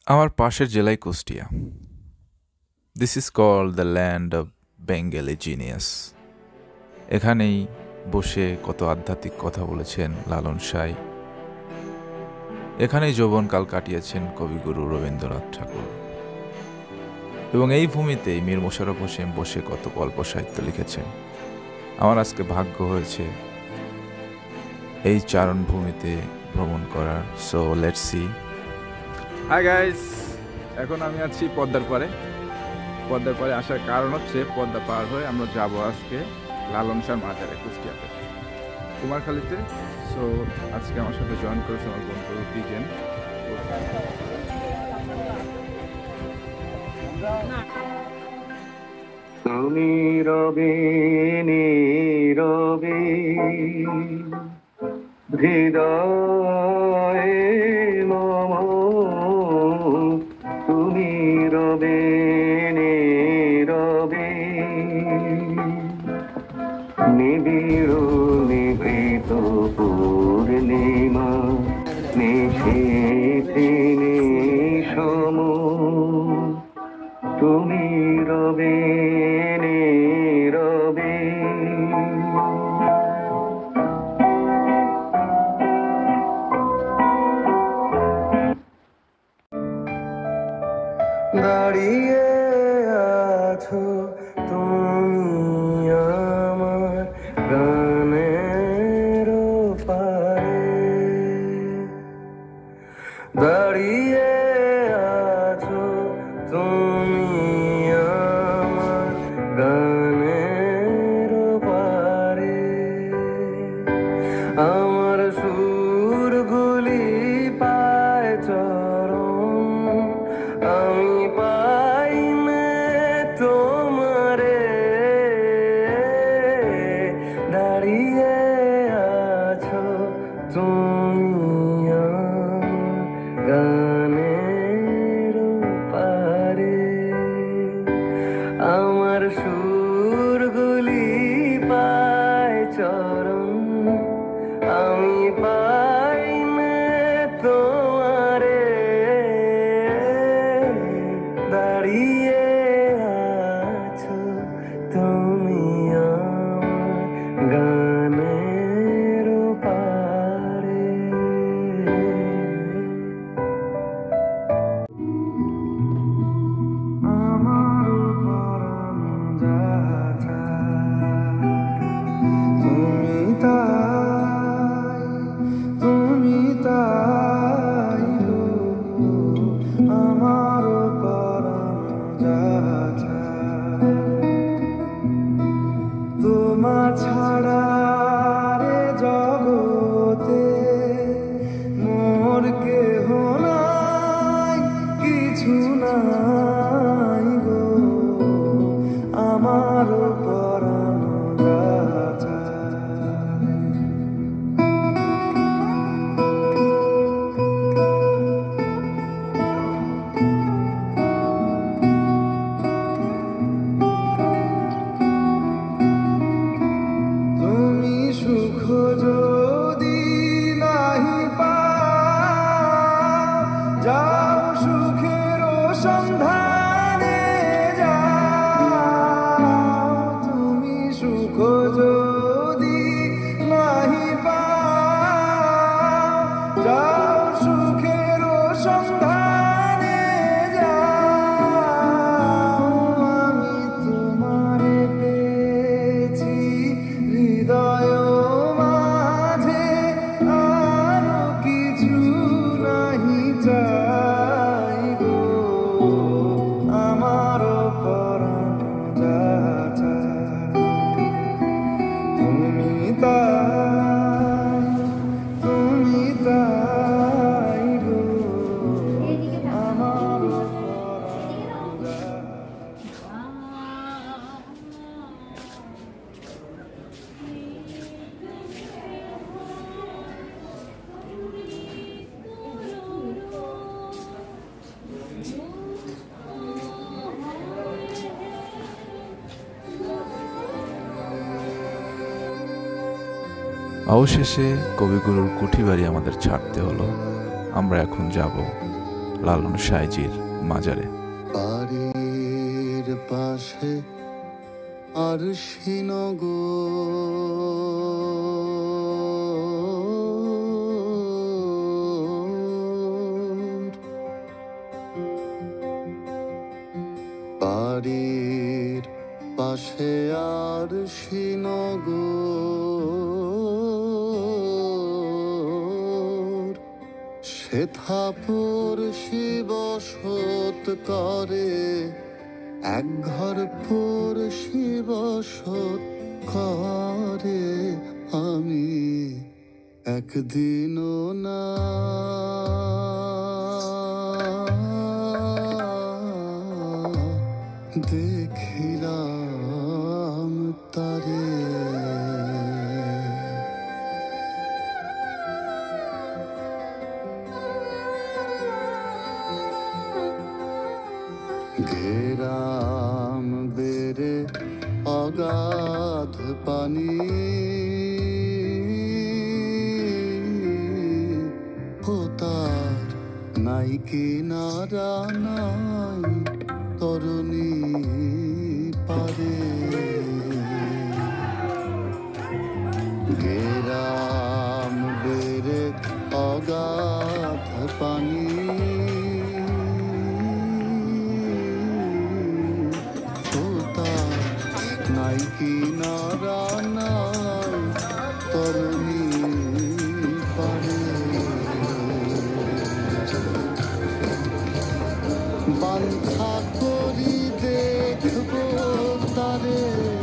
আমার পাশের জেলায় Kushtia. This is called the land of Bengali genius. এখানেই বসে কত আধ্যাত্মিক কথা বলেছেন লালন সাঁই। এখানেই যৌবনকাল কাটিয়েছেন কবিগুরু রবীন্দ্রনাথ ঠাকুর। এবং এই ভূমিতেই মীর মোশাররফ হোসেন বসে কত গল্প সাহিত্য লিখেছেন। আমার আজকে ভাগ্য হয়েছে এই চারণ ভূমিতে ভ্রমণ করার। So let's see. Hi guys, এখন আমি আছি পদ্মার পাড়ে। পদ্মার পাড়ে আসার কারণ হচ্ছে পদ্মা পার হয়ে আমরা যাব আজকে লালন শাহ মাজারে কুষ্টিয়াতে, কুমারখালীতে। সো আজকে আমার সাথে জয়েন করেছে আমার বন্ধু দিজেন। তুমি রবে নীরবে হৃদয়ে মম, তুমি রবে নীরবে নিবিড় নিভৃত পূর্ণিমা নিশীথে নিশম, তুমি রবে নীরবে। দাঁড়িয়ে আছো তুমি আমার গানের পারে, দাঁড়িয়ে আছো তুমি আমার গানের পারে। আমার সুরগুলি পায় চরণ, আমি পাই না তোমারে। দাঁড়িয়ে আছো তুমি আমার গানের পারে। আমার সুরগুলি পায় চরণ, আমি পাই না তোমারে। দাঁড়িয়ে আছো তুমি আমার গানের পারে। আমার পরাণ যাহা তুমি তাই, তুমি তাই গো। আমার পরাণ যাহা তোমা ছাড়া রে জগতে মোর কেহ নাই, কিছু নাই গো। আমার পরাণ যাহা তুমি সুখ যদি নাহি পাও, যাও সুখের সন্ধানে যাও। তুমি সুখ যদি নাহি পাও, যাও সুখের সন্ধানে যাও। আমি তোমারে পেয়েছি হৃদয় মাঝে, আরো কিছু নাহি চাই গো। আমার পরাণ যাহা তুমি তাই, তুমি তাই গো। আমার পরাণ যাহা। অবশেষে কবিগুরুর কুঠি বাড়ি আমাদের ছাড়তে হলো। আমরা এখন যাব লালন সাইজির মাজারে। বাড়ির পাশে আরশি নগর, বাড়ির পাশে আরশি নগর, শ্বেতাপুর শিবসত করে, এক ঘর পড়শি বসত করে। আমি একদিনও না দেখিলাম তারে। ঘেরাম বেড়ে অগাধ পানি, তার নাই কিনারা নাই তরুণী পারে। ঘেরাম বেড়ে অগাধ পানি, নাই কিনারা নাই তরুণী পারে। বাঞ্ছা করি দেখব তারে,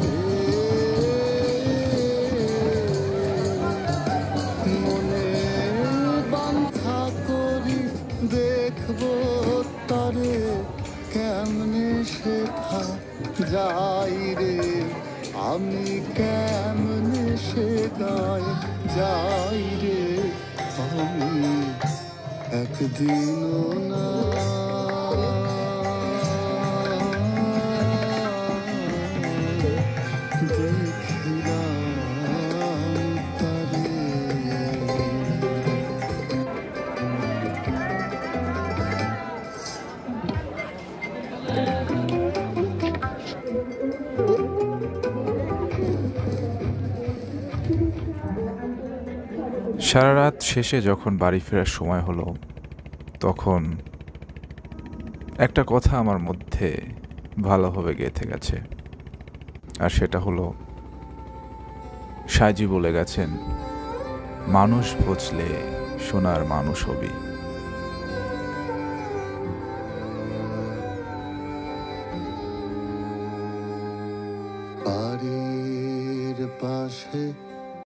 মনে বাঞ্ছা করি দেখব তারে। কেমনে শেখা যাই রে, আমি কেমনে শেখাই যাই রে। আমি একদিনও না দেখিলাম তারে। সারা রাত শেষে যখন বাড়ি ফেরার সময় হলো, তখন একটা কথা আমার মধ্যে ভালোভাবে গেঁথে গেছে। আর সেটা হলো, সাইজি বলে গেছেন, মানুষ বুঝলে সোনার মানুষ হবি। বাড়ির পাশে